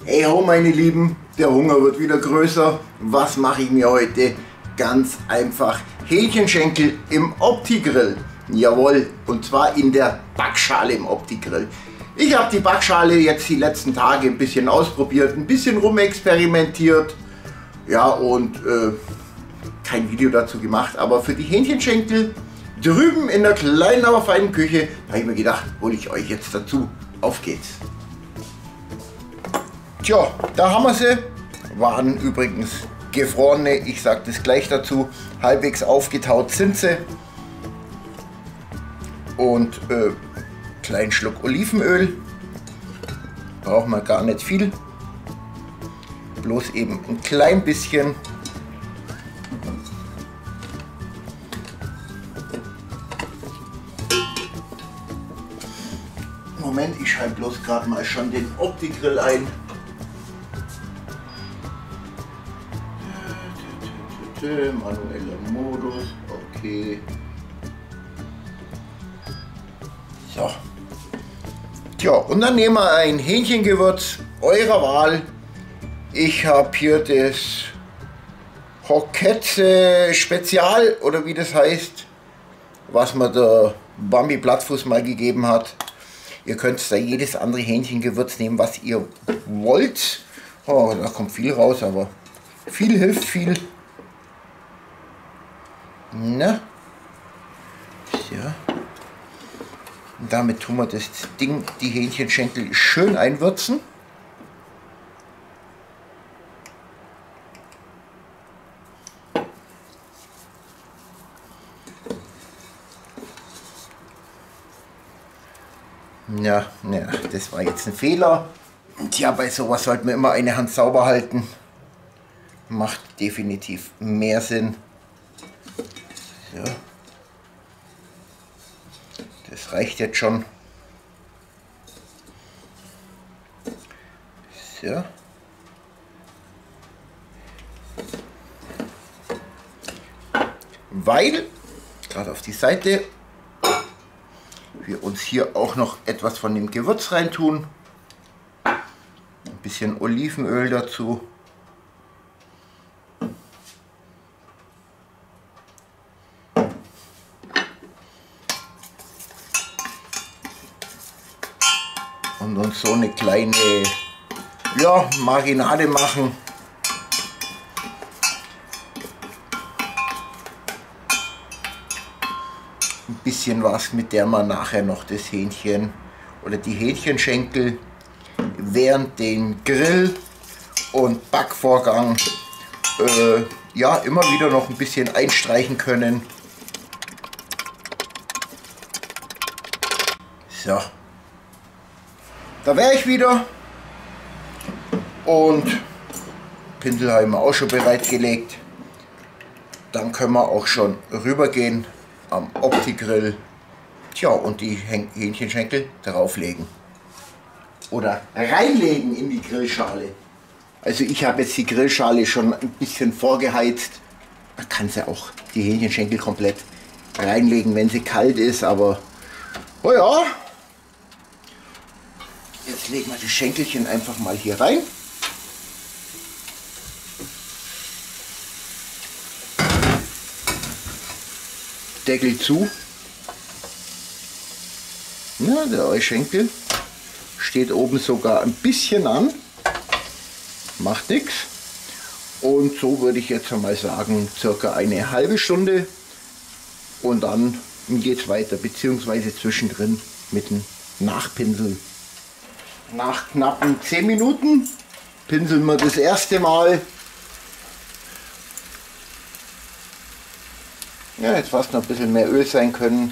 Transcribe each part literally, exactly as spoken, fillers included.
Hey ho meine Lieben, der Hunger wird wieder größer. Was mache ich mir heute? Ganz einfach Hähnchenschenkel im Opti-Grill. Jawohl, und zwar in der Backschale im Opti-Grill. Ich habe die Backschale jetzt die letzten Tage ein bisschen ausprobiert, ein bisschen rumexperimentiert. Ja, und äh, kein Video dazu gemacht, aber für die Hähnchenschenkel drüben in der kleinen, aber feinen Küche, habe ich mir gedacht, hole ich euch jetzt dazu. Auf geht's. Tja, da haben wir sie. Waren übrigens gefrorene, ich sage das gleich dazu, halbwegs aufgetaut sind sie. Und äh, kleinen Schluck Olivenöl. Braucht man gar nicht viel. Bloß eben ein klein bisschen. Moment, ich schalte bloß gerade mal schon den Opti-Grill ein. Manueller Modus, okay. So. Tja, und dann nehmen wir ein Hähnchengewürz eurer Wahl. Ich habe hier das Hocketze Spezial oder wie das heißt, was mir der Bambi Plattfuß mal gegeben hat. Ihr könnt da jedes andere Hähnchengewürz nehmen, was ihr wollt. Oh, da kommt viel raus, aber viel hilft viel. Na, ja. Und damit tun wir das Ding, die Hähnchenschenkel, schön einwürzen. Ja, ja, das war jetzt ein Fehler. Tja, bei sowas sollte man immer eine Hand sauber halten. Macht definitiv mehr Sinn. So. Das reicht jetzt schon. So. Weil, gerade auf die Seite, wir uns hier auch noch etwas von dem Gewürz reintun. Ein bisschen Olivenöl dazu. Und uns so eine kleine, ja, Marinade machen. Ein bisschen was, mit der man nachher noch das Hähnchen oder die Hähnchenschenkel während den Grill- und Backvorgang äh, ja, immer wieder noch ein bisschen einstreichen können. So. Da wäre ich wieder und Pinsel haben wir auch schon bereitgelegt. Dann können wir auch schon rübergehen am Opti-Grill. Tja, und die Hähnchenschenkel drauflegen. Oder reinlegen in die Grillschale. Also ich habe jetzt die Grillschale schon ein bisschen vorgeheizt. Man kann sie auch, die Hähnchenschenkel komplett reinlegen, wenn sie kalt ist, aber oh ja. Jetzt legen wir das Schenkelchen einfach mal hier rein. Deckel zu. Ja, der Eischenkel steht oben sogar ein bisschen an. Macht nichts. Und so würde ich jetzt mal sagen, circa eine halbe Stunde. Und dann geht es weiter, beziehungsweise zwischendrin mit dem Nachpinseln. Nach knappen zehn Minuten pinseln wir das erste Mal. Ja, jetzt fast noch ein bisschen mehr Öl sein können.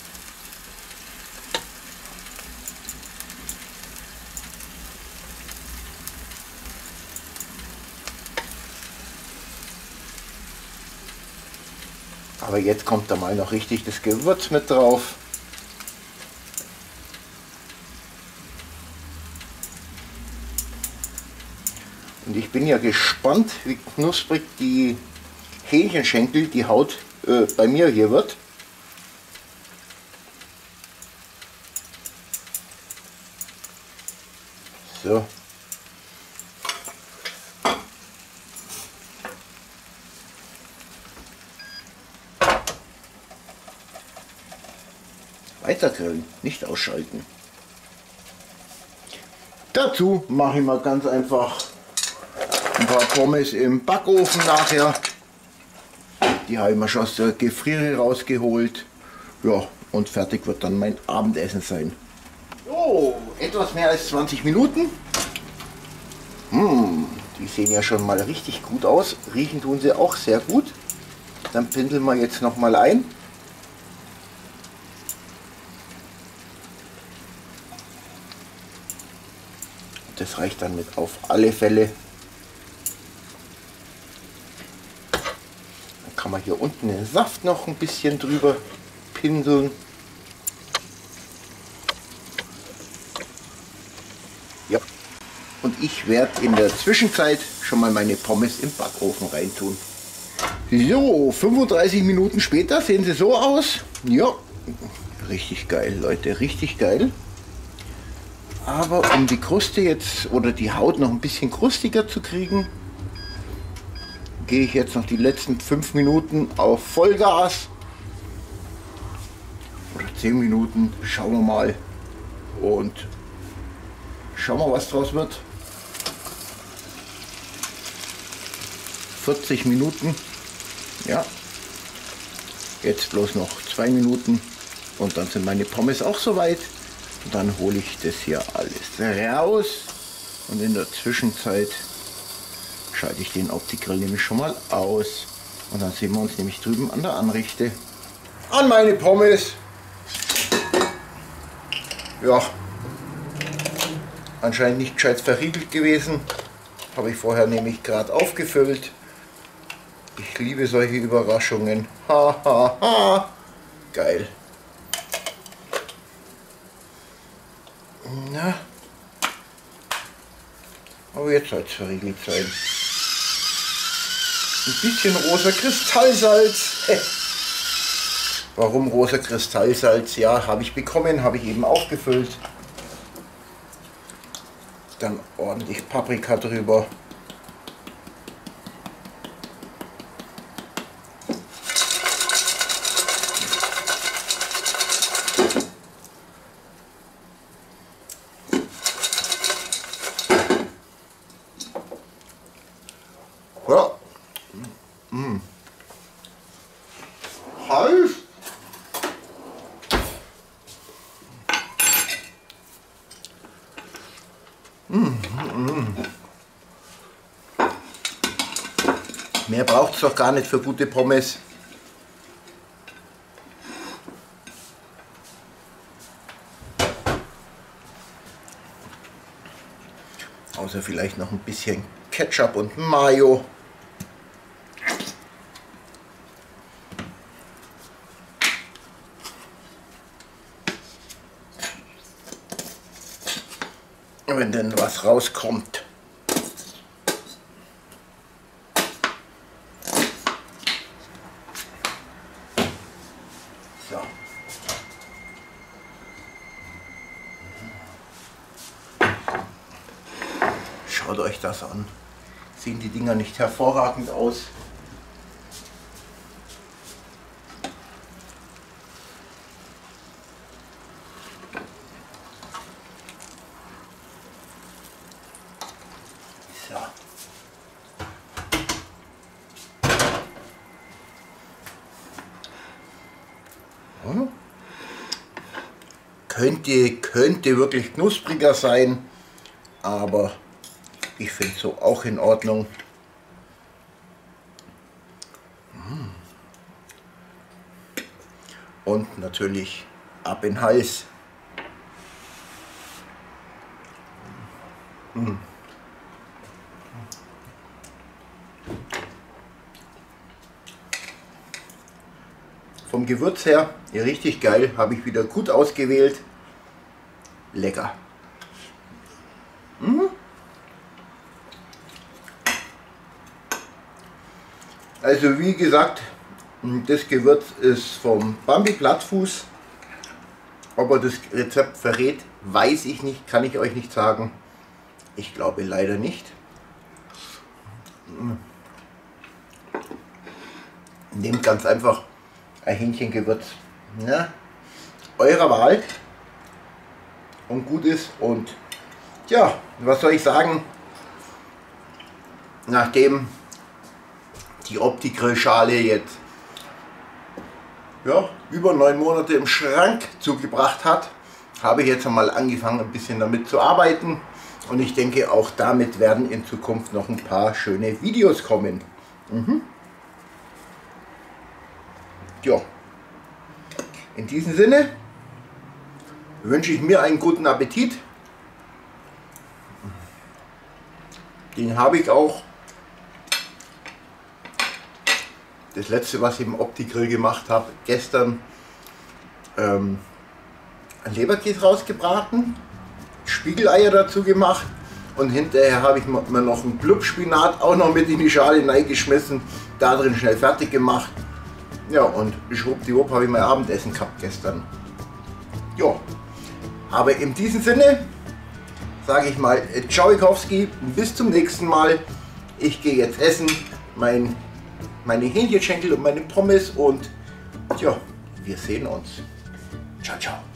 Aber jetzt kommt da mal noch richtig das Gewürz mit drauf. Und ich bin ja gespannt, wie knusprig die Hähnchenschenkel, die Haut äh, bei mir hier wird. So. Weiter grillen, nicht ausschalten. Dazu mache ich mal ganz einfach ein paar Pommes im Backofen nachher. Die habe ich mir schon aus der Gefriere rausgeholt. Ja, und fertig wird dann mein Abendessen sein. So, etwas mehr als zwanzig Minuten. Mmh, die sehen ja schon mal richtig gut aus. Riechen tun sie auch sehr gut. Dann pinseln wir jetzt noch mal ein. Das reicht dann mit auf alle Fälle. Dann kann man hier unten den Saft noch ein bisschen drüber pinseln. Ja. Und ich werde in der Zwischenzeit schon mal meine Pommes im Backofen reintun. So, fünfunddreißig Minuten später sehen sie so aus. Ja, richtig geil, Leute, richtig geil. Aber um die Kruste jetzt oder die Haut noch ein bisschen krustiger zu kriegen, gehe ich jetzt noch die letzten fünf Minuten auf Vollgas. Oder zehn Minuten, schauen wir mal. Und schauen wir, was draus wird. vierzig Minuten. Ja. Jetzt bloß noch zwei Minuten und dann sind meine Pommes auch soweit. Und dann hole ich das hier alles raus und in der Zwischenzeit schalte ich den Opti-Grill nämlich schon mal aus. Und dann sehen wir uns nämlich drüben an der Anrichte. An meine Pommes. Ja, anscheinend nicht gescheit verriegelt gewesen. Habe ich vorher nämlich gerade aufgefüllt. Ich liebe solche Überraschungen. Ha, ha, ha. Geil. Na, aber jetzt soll es verriegelt sein. Ein bisschen rosa Kristallsalz. Warum rosa Kristallsalz? Ja, habe ich bekommen, habe ich eben aufgefüllt. Dann ordentlich Paprika drüber. Ja. Mm. Heiß. Mm, mm. Mehr braucht es doch gar nicht für gute Pommes. Außer vielleicht noch ein bisschen Ketchup und Mayo. Wenn denn was rauskommt. So. Schaut euch das an. Sehen die Dinger nicht hervorragend aus? Ja. Könnte, könnte wirklich knuspriger sein, aber ich finde so auch in Ordnung. Und natürlich ab in den Hals. Mm. Vom Gewürz her, ja, richtig geil, habe ich wieder gut ausgewählt. Lecker. Mhm. Also wie gesagt, das Gewürz ist vom Bambi Plattfuß. Ob er das Rezept verrät, weiß ich nicht, kann ich euch nicht sagen. Ich glaube leider nicht. Nehmt ganz einfach ein Hähnchengewürz, ne? eurer Wahl und gut ist. Und ja, was soll ich sagen, nachdem die Opti-Grillschale jetzt ja, über neun Monate im Schrank zugebracht hat, habe ich jetzt einmal angefangen, ein bisschen damit zu arbeiten. Und ich denke, auch damit werden in Zukunft noch ein paar schöne Videos kommen. Mhm. Ja, in diesem Sinne wünsche ich mir einen guten Appetit. Den habe ich auch. Das letzte, was ich im Opti-Grill gemacht habe, gestern ähm, ein Leberkäse rausgebraten, Spiegeleier dazu gemacht und hinterher habe ich mir noch einen Blubspinat auch noch mit in die Schale hineingeschmissen, da drin schnell fertig gemacht. Ja, und schwuppdiwupp habe ich mein Abendessen gehabt gestern. Ja, aber in diesem Sinne sage ich mal Tschauikowski, bis zum nächsten Mal. Ich gehe jetzt essen, mein, meine Hähnchenschenkel und meine Pommes und ja, wir sehen uns. Ciao, ciao.